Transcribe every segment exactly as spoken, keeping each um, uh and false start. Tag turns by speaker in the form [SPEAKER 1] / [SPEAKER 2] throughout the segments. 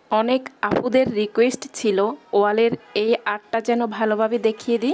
[SPEAKER 1] অনেক আপুদের রিকোয়েস্ট ছিল ওয়ালের এই আর্টটা যেন ভালোভাবে দেখিয়ে দিই।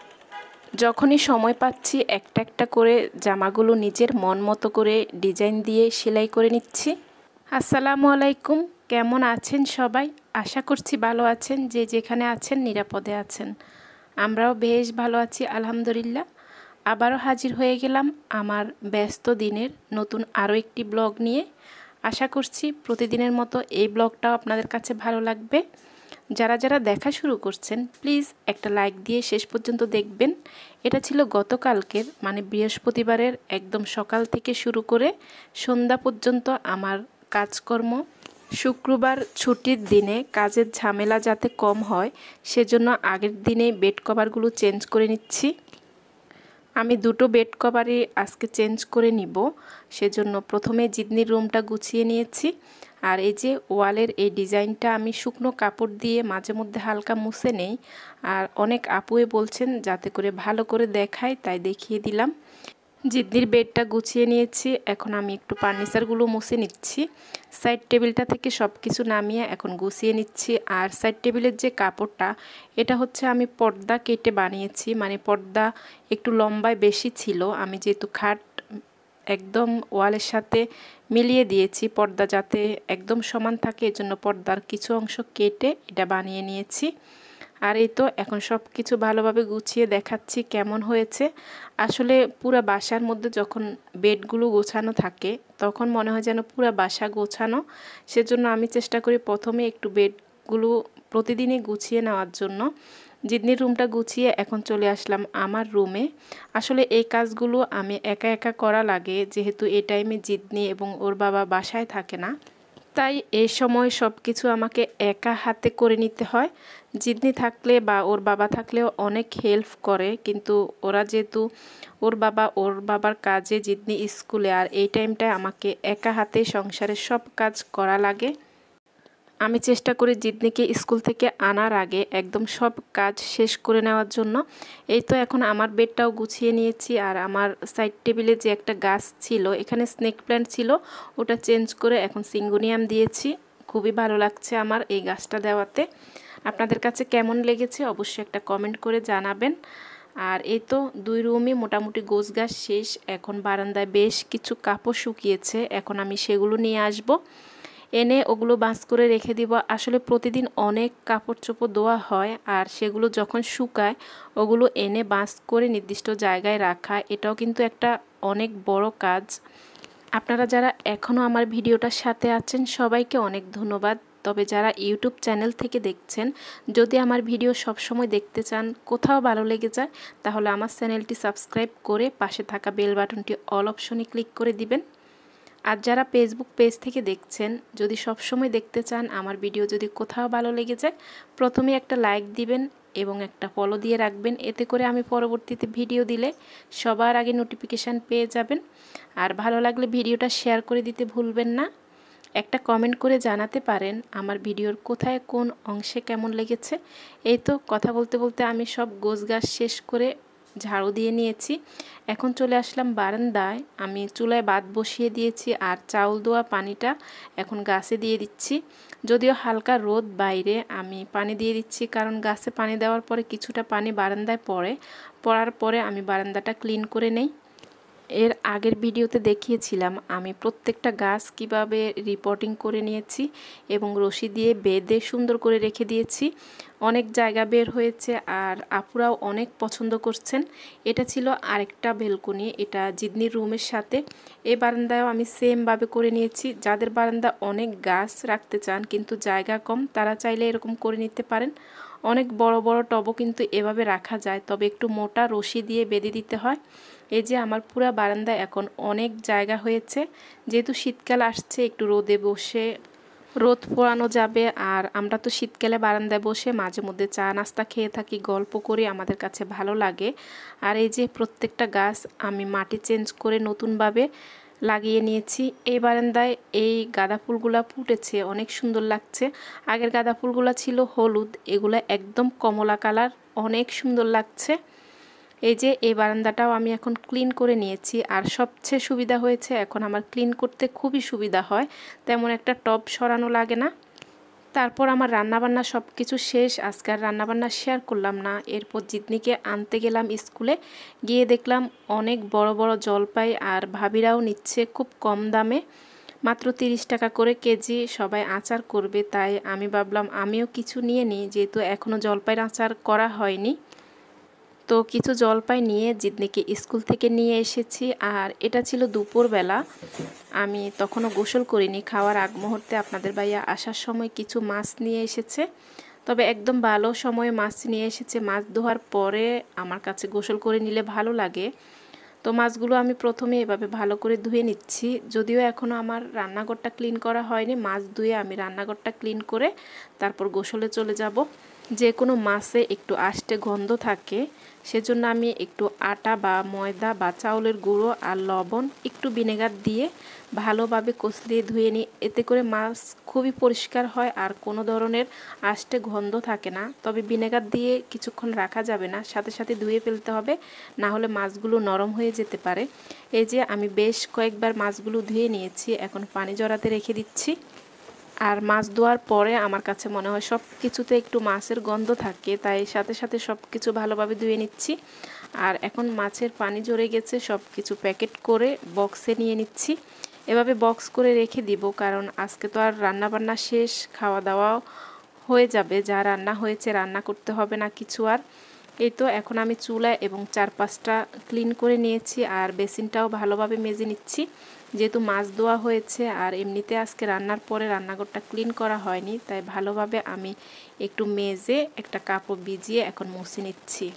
[SPEAKER 1] যখনই সময় পাচ্ছি একটা একটা করে জামাগুলো নিজের মন মতো করে ডিজাইন দিয়ে সেলাই করে নিচ্ছি। আসসালামু আলাইকুম, কেমন আছেন সবাই? আশা করছি ভালো আছেন, যে যেখানে আছেন নিরাপদে আছেন। আমরাও বেশ ভালো আছি আলহামদুলিল্লাহ। আবারও হাজির হয়ে গেলাম আমার ব্যস্ত দিনের নতুন আরও একটি ব্লগ নিয়ে। আশা করছি প্রতিদিনের মতো এই ব্লগটাও আপনাদের কাছে ভালো লাগবে। যারা যারা দেখা শুরু করছেন প্লিজ একটা লাইক দিয়ে শেষ পর্যন্ত দেখবেন। এটা ছিল গতকালকের মানে বৃহস্পতিবারের একদম সকাল থেকে শুরু করে সন্ধ্যা পর্যন্ত আমার কাজকর্ম। শুক্রবার ছুটির দিনে কাজের ঝামেলা যাতে কম হয় সেজন্য আগের দিনে বেড কভারগুলো চেঞ্জ করে নিচ্ছি। আমি দুটো বেড কভারই আজকে চেঞ্জ করে নিব, সেজন্য প্রথমে জিদনির রুমটা গুছিয়ে নিয়েছি। আর এই যে ওয়ালের এই ডিজাইনটা আমি শুকনো কাপড় দিয়ে মাঝে মধ্যে হালকা মুছে নেই, আর অনেক আপুয়ে বলছেন যাতে করে ভালো করে দেখায়, তাই দেখিয়ে দিলাম। জিদনির বেডটা গুছিয়ে নিয়েছি, এখন আমি একটু ফার্নিচারগুলো মুছে নিচ্ছি। সাইড টেবিলটা থেকে সব কিছু নামিয়ে এখন গুছিয়ে নিচ্ছি। আর সাইড টেবিলের যে কাপড়টা, এটা হচ্ছে আমি পর্দা কেটে বানিয়েছি, মানে পর্দা একটু লম্বায় বেশি ছিল। আমি যেহেতু খাট একদম ওয়ালের সাথে মিলিয়ে দিয়েছি পর্দা যাতে একদম সমান থাকে, এজন্য পর্দার কিছু অংশ কেটে এটা বানিয়ে নিয়েছি। আর এই তো এখন সব কিছু ভালোভাবে গুছিয়ে দেখাচ্ছি কেমন হয়েছে। আসলে পুরো বাসার মধ্যে যখন বেডগুলো গোছানো থাকে তখন মনে হয় যেন পুরো বাসা গোছানো। সেজন্য আমি চেষ্টা করি প্রথমে একটু বেডগুলো প্রতিদিনই গুছিয়ে নেওয়ার জন্য। জিদনির রুমটা গুছিয়ে এখন চলে আসলাম আমার রুমে। আসলে এই কাজগুলো আমি একা একা করা লাগে, যেহেতু এই টাইমে জিদনি এবং ওর বাবা বাসায় থাকে না, তাই এই সময় সব কিছু আমাকে একা হাতে করে নিতে হয়। জিদনি থাকলে বা ওর বাবা থাকলেও অনেক হেল্প করে, কিন্তু ওরা যেহেতু ওর বাবা ওর বাবার কাজে, জিদনি স্কুলে, আর এই টাইমটায় আমাকে একা হাতে সংসারের সব কাজ করা লাগে। আমি চেষ্টা করি জিদনিকে স্কুল থেকে আনার আগে একদম সব কাজ শেষ করে নেওয়ার জন্য। এই তো এখন আমার বেডটাও গুছিয়ে নিয়েছি। আর আমার সাইড টেবিলে যে একটা গাছ ছিল, এখানে স্নেক প্ল্যান্ট ছিল, ওটা চেঞ্জ করে এখন সিঙ্গোনিয়াম দিয়েছি। খুবই ভালো লাগছে আমার এই গাছটা দেওয়াতে। আপনাদের কাছে কেমন লেগেছে অবশ্যই একটা কমেন্ট করে জানাবেন। আর এই তো দুই রুমই মোটামুটি গোছ গাছ শেষ। এখন বারান্দায় বেশ কিছু কাপড় শুকিয়েছে, এখন আমি সেগুলো নিয়ে আসব, এনে ওগুলো বাস করে রেখে দিব। আসলে প্রতিদিন অনেক কাপড় চোপড় ধোয়া হয়, আর সেগুলো যখন শুকায় ওগুলো এনে বাস করে নির্দিষ্ট জায়গায় রাখা, এটাও কিন্তু একটা অনেক বড় কাজ। আপনারা যারা এখনও আমার ভিডিওটার সাথে আছেন সবাইকে অনেক ধন্যবাদ। তবে যারা ইউটিউব চ্যানেল থেকে দেখছেন, যদি আমার ভিডিও সব সময় দেখতে চান, কোথাও ভালো লেগে যায়, তাহলে আমার চ্যানেলটি সাবস্ক্রাইব করে পাশে থাকা বেল বাটনটি অল অপশনে ক্লিক করে দিবেন। আর যারা ফেসবুক পেজ থেকে দেখছেন, যদি সব সময় দেখতে চান আমার ভিডিও, যদি কোথাও ভালো লেগে যায়, প্রথমে একটা লাইক দিবেন এবং একটা ফলো দিয়ে রাখবেন। এতে করে আমি পরবর্তীতে ভিডিও দিলে সবার আগে নোটিফিকেশান পেয়ে যাবেন। আর ভালো লাগলে ভিডিওটা শেয়ার করে দিতে ভুলবেন না। একটা কমেন্ট করে জানাতে পারেন আমার ভিডিওর কোথায় কোন অংশে কেমন লেগেছে। এই তো কথা বলতে বলতে আমি সব গোছগাছ শেষ করে ঝাড়ু দিয়ে নিয়েছি। এখন চলে আসলাম বারান্দায়। আমি চুলায় ভাত বসিয়ে দিয়েছি, আর চাউল ধোয়া পানিটা এখন গাছে দিয়ে দিচ্ছি। যদিও হালকা রোদ বাইরে, আমি পানি দিয়ে দিচ্ছি কারণ গাছে পানি দেওয়ার পরে কিছুটা পানি বারান্দায় পড়ে, পড়ার পরে আমি বারান্দাটা ক্লিন করে নেই। এর আগের ভিডিওতে দেখিয়েছিলাম আমি প্রত্যেকটা গাছ কিভাবে রিপোর্টিং করে নিয়েছি এবং রশি দিয়ে বেঁধে সুন্দর করে রেখে দিয়েছি। অনেক জায়গা বের হয়েছে, আর আপুরাও অনেক পছন্দ করছেন। এটা ছিল আরেকটা বেলকনি, এটা জিদনির রুমের সাথে। এই বারান্দায়ও আমি সেমভাবে করে নিয়েছি। যাদের বারান্দা অনেক গাছ রাখতে চান কিন্তু জায়গা কম, তারা চাইলে এরকম করে নিতে পারেন। অনেক বড় বড় টবও কিন্তু এভাবে রাখা যায়, তবে একটু মোটা রশি দিয়ে বেঁধে দিতে হয়। এই যে আমার পুরা বারান্দায় এখন অনেক জায়গা হয়েছে। যেহেতু শীতকাল আসছে, একটু রোদে বসে রোদ পোড়ানো যাবে। আর আমরা তো শীতকালে বারান্দায় বসে মাঝে মধ্যে চা নাস্তা খেয়ে থাকি, গল্প করি, আমাদের কাছে ভালো লাগে। আর এই যে প্রত্যেকটা গাছ আমি মাটি চেঞ্জ করে নতুনভাবে লাগিয়ে নিয়েছি। এই বারান্দায় এই গাঁদা ফুলগুলা ফুটেছে, অনেক সুন্দর লাগছে। আগের গাঁদা ফুলগুলা ছিল হলুদ, এগুলা একদম কমলা কালার, অনেক সুন্দর লাগছে। এই যে এই বারান্দাটাও আমি এখন ক্লিন করে নিয়েছি। আর সবচেয়ে সুবিধা হয়েছে, এখন আমার ক্লিন করতে খুবই সুবিধা হয়, তেমন একটা টব সরানো লাগে না। তারপর আমার রান্নাবান্না সব কিছু শেষ। আজকে আর রান্নাবান্না শেয়ার করলাম না। এরপর জিতনিকে আনতে গেলাম স্কুলে, গিয়ে দেখলাম অনেক বড় বড় জলপাই আর ভাবিরাও নিচ্ছে খুব কম দামে, মাত্র তিরিশ টাকা করে কেজি। সবাই আচার করবে, তাই আমি ভাবলাম আমিও কিছু নিয়ে নিই, যেহেতু এখনও জলপাইয়ের আচার করা হয়নি। তো কিছু জলপাই নিয়ে জিতনিকে স্কুল থেকে নিয়ে এসেছি। আর এটা ছিল দুপুরবেলা, আমি তখনও গোসল করিনি। খাওয়ার আগ মুহূর্তে আপনাদের ভাইয়া আসার সময় কিছু মাছ নিয়ে এসেছে, তবে একদম ভালো সময়ে মাছ নিয়ে এসেছে। মাছ ধোয়ার পরে আমার কাছে গোসল করে নিলে ভালো লাগে। তো মাছগুলো আমি প্রথমে এভাবে ভালো করে ধুয়ে নিচ্ছি, যদিও এখনও আমার রান্নাঘরটা ক্লিন করা হয়নি। মাছ ধুয়ে আমি রান্নাঘরটা ক্লিন করে তারপর গোসলে চলে যাব। যে কোনো মাছে একটু আষ্টে গন্ধ থাকে, সেজন্য আমি একটু আটা বা ময়দা বা চাউলের গুঁড়ো আর লবণ একটু ভিনেগার দিয়ে ভালোভাবে কষলিয়ে ধুয়ে নিই। এতে করে মাছ খুবই পরিষ্কার হয় আর কোনো ধরনের আষ্টে গন্ধ থাকে না। তবে ভিনেগার দিয়ে কিছুক্ষণ রাখা যাবে না, সাথে সাথে ধুয়ে ফেলতে হবে, না হলে মাছগুলো নরম হয়ে যেতে পারে। এই যে আমি বেশ কয়েকবার মাছগুলো ধুয়ে নিয়েছি, এখন পানি জড়াতে রেখে দিচ্ছি। আর মাছ ধোয়ার পরে আমার কাছে মনে হয় সব কিছুতে একটু মাছের গন্ধ থাকে, তাই সাথে সাথে সব কিছু ভালোভাবে ধুয়ে নিচ্ছি। আর এখন মাছের পানি ঝরে গেছে, সব কিছু প্যাকেট করে বক্সে নিয়ে নিচ্ছি। এভাবে বক্স করে রেখে দিব, কারণ আজকে তো আর রান্না বান্না শেষ, খাওয়া দাওয়াও হয়ে যাবে। যা রান্না হয়েছে রান্না করতে হবে না কিছু আর। এই তো এখন আমি চুলা এবং চারপাশটা ক্লিন করে নিয়েছি আর বেসিনটাও ভালোভাবে মেজে নিচ্ছি, যেহেতু মাছ ধোয়া হয়েছে। আর এমনিতে আজকে রান্নার পরে রান্নাঘরটা ক্লিন করা হয়নি, তাই ভালোভাবে আমি একটু মেজে একটা কাপড় ভিজিয়ে এখন মুছে নিচ্ছি।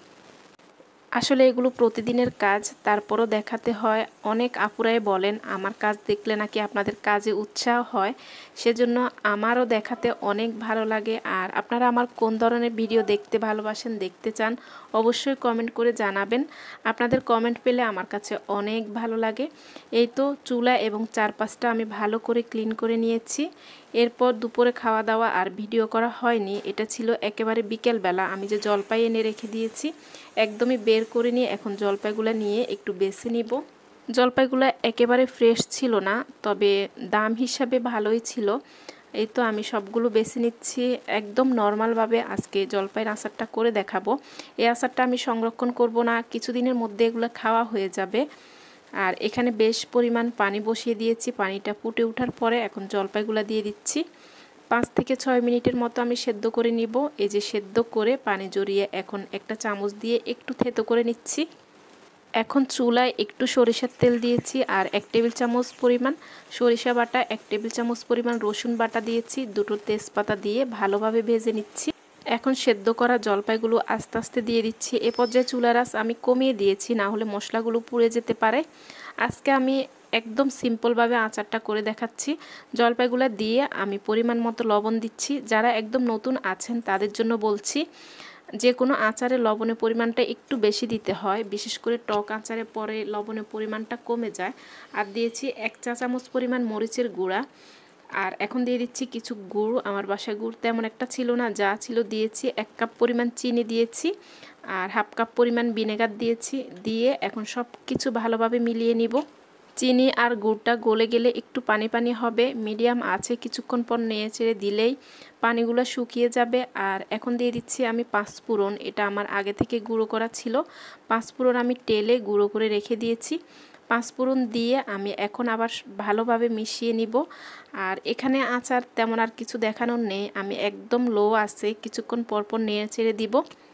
[SPEAKER 1] আসলে এগুলো প্রতিদিনের কাজ, তারপরও দেখাতে হয়। অনেক আপুরাই বলেন আমার কাজ দেখলে নাকি আপনাদের কাজে উৎসাহ হয়, সেজন্য আমারও দেখাতে অনেক ভালো লাগে। আর আপনারা আমার কোন ধরনের ভিডিও দেখতে ভালোবাসেন, দেখতে চান, অবশ্যই কমেন্ট করে জানাবেন। আপনাদের কমেন্ট পেলে আমার কাছে অনেক ভালো লাগে। এই তো চুলা এবং চারপাশটা আমি ভালো করে ক্লিন করে নিয়েছি। এরপর দুপুরে খাওয়া দাওয়া আর ভিডিও করা হয়নি, এটা ছিল একেবারে বিকেলবেলা। আমি যে জলপাই এনে রেখে দিয়েছি একদমই বের করে নিয়ে এখন জলপাইগুলো নিয়ে একটু বেছে নিব। জলপাইগুলো একেবারে ফ্রেশ ছিল না, তবে দাম হিসাবে ভালোই ছিল। এই তো আমি সবগুলো বেছে নিচ্ছি। একদম নর্মালভাবে আজকে জলপাইয়ের আচারটা করে দেখাবো। এই আচারটা আমি সংরক্ষণ করব না, কিছুদিনের মধ্যে এগুলো খাওয়া হয়ে যাবে। আর এখানে বেশ পরিমাণ পানি বসিয়ে দিয়েছি, পানিটা ফুটে ওঠার পরে এখন জলপাইগুলো দিয়ে দিচ্ছি। পাঁচ থেকে ছয় মিনিটের মতো আমি সেদ্ধ করে নিব। এই যে সেদ্ধ করে পানি জড়িয়ে এখন একটা চামচ দিয়ে একটু থেতো করে নিচ্ছি। এখন চুলায় একটু সরিষার তেল দিয়েছি আর এক টেবিল চামচ পরিমাণ সরিষা বাটা, এক টেবিল চামচ পরিমাণ রসুন বাটা দিয়েছি, দুটো তেজপাতা দিয়ে ভালোভাবে ভেজে নিচ্ছি। এখন সেদ্ধ করা জলপাইগুলো আস্তে আস্তে দিয়ে দিচ্ছি। এ পর্যায়ে চুলার আঁচ আমি কমিয়ে দিয়েছি, না হলে মশলাগুলো পুড়ে যেতে পারে। আজকে আমি একদম সিম্পলভাবে আচারটা করে দেখাচ্ছি। জলপাইগুলো দিয়ে আমি পরিমাণ মতো লবণ দিচ্ছি। যারা একদম নতুন আছেন তাদের জন্য বলছি, যে কোনো আচারে লবণের পরিমাণটা একটু বেশি দিতে হয়, বিশেষ করে টক আচারে পরে লবণের পরিমাণটা কমে যায়। আর দিয়েছি এক চা চামচ পরিমাণ মরিচের গুঁড়া। আর এখন দিয়ে দিচ্ছি কিছু গুড়, আমার বাসায় গুড় তেমন একটা ছিল না, যা ছিল দিয়েছি। এক কাপ পরিমাণ চিনি দিয়েছি আর হাফ কাপ পরিমাণ ভিনেগার দিয়েছি। দিয়ে এখন সব কিছু ভালোভাবে মিলিয়ে নিব। চিনি আর গুড়টা গলে গেলে একটু পানি পানি হবে, মিডিয়াম আছে কিছুক্ষণ পর নেড়ে চেড়ে দিলেই পানিগুলো শুকিয়ে যাবে। আর এখন দিয়ে দিচ্ছি আমি পাঁচফোড়ন, এটা আমার আগে থেকে গুঁড়ো করা ছিল। পাঁচফোড়ন আমি তেলে গুঁড়ো করে রেখে দিয়েছি। পাঁচফোড়ন দিয়ে আমি এখন আবার ভালোভাবে মিশিয়ে নিব। আর এখানে আচার তেমন আর কিছু দেখানোর নেই, আমি একদম লো আছে কিছুক্ষণ পরপর নেড়ে চেড়ে দিব।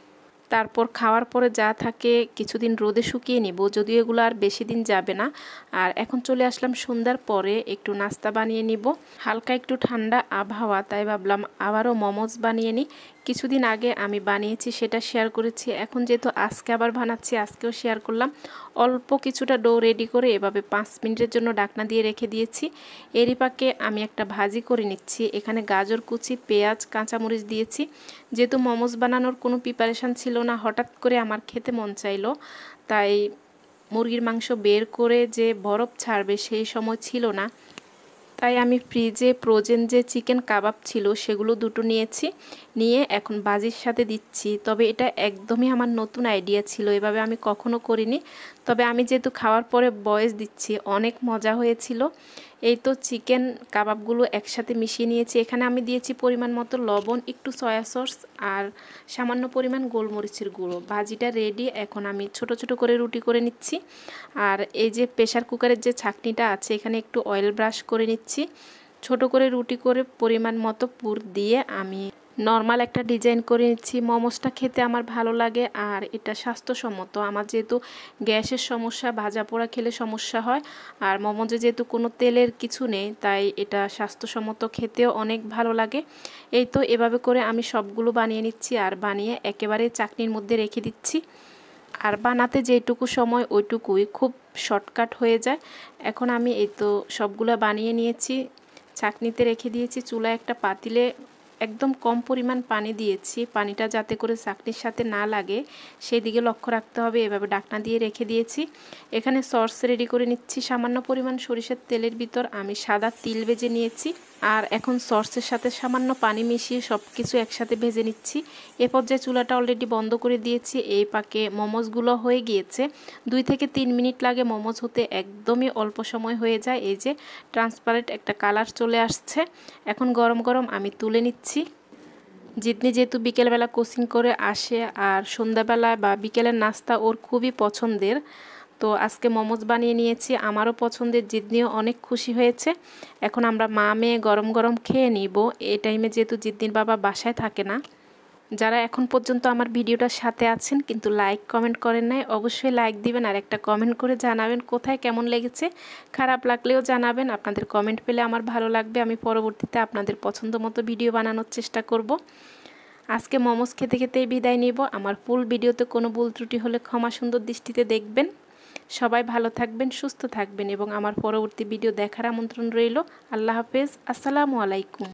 [SPEAKER 1] তারপর খাওয়ার পরে যা থাকে কিছুদিন রোদে শুকিয়ে নিব, যদিও এগুলো আর বেশি দিন যাবে না। আর এখন চলে আসলাম সন্ধ্যার পরে একটু নাস্তা বানিয়ে নিব। হালকা একটু ঠান্ডা আবহাওয়া, তাই ভাবলাম আবারও মোমোজ বানিয়ে নিই। কিছুদিন আগে আমি বানিয়েছি, সেটা শেয়ার করেছি। এখন যেহেতু আজকে আবার বানাচ্ছি, আজকেও শেয়ার করলাম। অল্প কিছুটা ডো রেডি করে এভাবে পাঁচ মিনিটের জন্য ঢাকনা দিয়ে রেখে দিয়েছি। এরই পাকে আমি একটা ভাজি করে নিচ্ছি। এখানে গাজর কুচি, পেঁয়াজ, কাঁচামরিচ দিয়েছি। যেহেতু মোমোজ বানানোর কোনো প্রিপারেশান ছিল না, হঠাৎ করে আমার খেতে মন চাইলো, তাই মুরগির মাংস বের করে যে বরফ ছাড়বে সেই সময় ছিল না, তাই আমি ফ্রিজে ফ্রোজেন যে চিকেন কাবাব ছিল সেগুলো দুটো নিয়েছি, নিয়ে এখন ভাজির সাথে দিচ্ছি। তবে এটা একদমই আমার নতুন আইডিয়া ছিল, এভাবে আমি কখনো করিনি। তবে আমি যেহেতু খাওয়ার পরে ভয়েস দিচ্ছি, অনেক মজা হয়েছিল। এই তো চিকেন কাবাবগুলো একসাথে মিশিয়ে নিয়েছি। এখানে আমি দিয়েছি পরিমাণ মতো লবণ, একটু সয়া সস আর সামান্য পরিমাণ গোলমরিচের গুঁড়ো। ভাজিটা রেডি। এখন আমি ছোট ছোট করে রুটি করে নিচ্ছি। আর এই যে প্রেশার কুকারের যে ছাঁকনিটা আছে এখানে একটু অয়েল ব্রাশ করে নিচ্ছি। ছোট করে রুটি করে পরিমাণ মতো পুর দিয়ে আমি নর্মাল একটা ডিজাইন করে নিচ্ছি। মোমোসটা খেতে আমার ভালো লাগে আর এটা স্বাস্থ্যসম্মত। আমার যেহেতু গ্যাসের সমস্যা, ভাজা পোড়া খেলে সমস্যা হয়, আর মোমোজে যেহেতু কোনো তেলের কিছু নেই তাই এটা স্বাস্থ্যসম্মত, খেতেও অনেক ভালো লাগে। এই তো এভাবে করে আমি সবগুলো বানিয়ে নিচ্ছি আর বানিয়ে একেবারে চাকনির মধ্যে রেখে দিচ্ছি। আর বানাতে যেটুকু সময় ওইটুকুই, খুব শর্টকাট হয়ে যায়। এখন আমি এই তো সবগুলো বানিয়ে নিয়েছি, চাকনিতে রেখে দিয়েছি। চুলায় একটা পাতিলে একদম কম পরিমাণ পানি দিয়েছি, পানিটা যাতে করে চাকনির সাথে না লাগে সেই দিকে লক্ষ্য রাখতে হবে। এভাবে ঢাকনা দিয়ে রেখে দিয়েছি। এখানে সস রেডি করে নিচ্ছি। সামান্য পরিমাণ সরিষার তেলের ভিতর আমি সাদা তিল ভেজে নিয়েছি আর এখন সসের সাথে সামান্য পানি মিশিয়ে সব কিছু একসাথে ভেজে নিচ্ছি। এ পর্যায়ে চুলাটা অলরেডি বন্ধ করে দিয়েছি। এই পাকে মোমোসগুলো হয়ে গিয়েছে। দুই থেকে তিন মিনিট লাগে মোমোস হতে, একদমই অল্প সময় হয়ে যায়। এই যে ট্রান্সপারেন্ট একটা কালার চলে আসছে। এখন গরম গরম আমি তুলে নিচ্ছি। জিতনি যেহেতু বিকেলবেলা কোচিং করে আসে আর সন্ধ্যাবেলায় বা বিকেলের নাস্তা ওর খুবই পছন্দের, তো আজকে মোমোস বানিয়ে নিয়েছি, আমারও পছন্দের। জিতনিও অনেক খুশি হয়েছে। এখন আমরা মা মেয়ে গরম গরম খেয়ে নিব। এই টাইমে যেহেতু জিতনির বাবা বাসায় থাকে না। যারা এখন পর্যন্ত আমার ভিডিওটার সাথে আছেন কিন্তু লাইক কমেন্ট করেন নাই, অবশ্যই লাইক দিবেন আর একটা কমেন্ট করে জানাবেন কোথায় কেমন লেগেছে। খারাপ লাগলেও জানাবেন, আপনাদের কমেন্ট পেলে আমার ভালো লাগবে। আমি পরবর্তীতে আপনাদের পছন্দ মতো ভিডিও বানানোর চেষ্টা করব। আজকে মোমোস খেতে খেতেই বিদায় নিব। আমার ফুল ভিডিওতে কোনো ভুল ত্রুটি হলে ক্ষমা সুন্দর দৃষ্টিতে দেখবেন। সবাই ভালো থাকবেন, সুস্থ থাকবেন এবং আমার পরবর্তী ভিডিও দেখার আমন্ত্রণ রইল। আল্লাহ হাফেজ, আসসালামু আলাইকুম।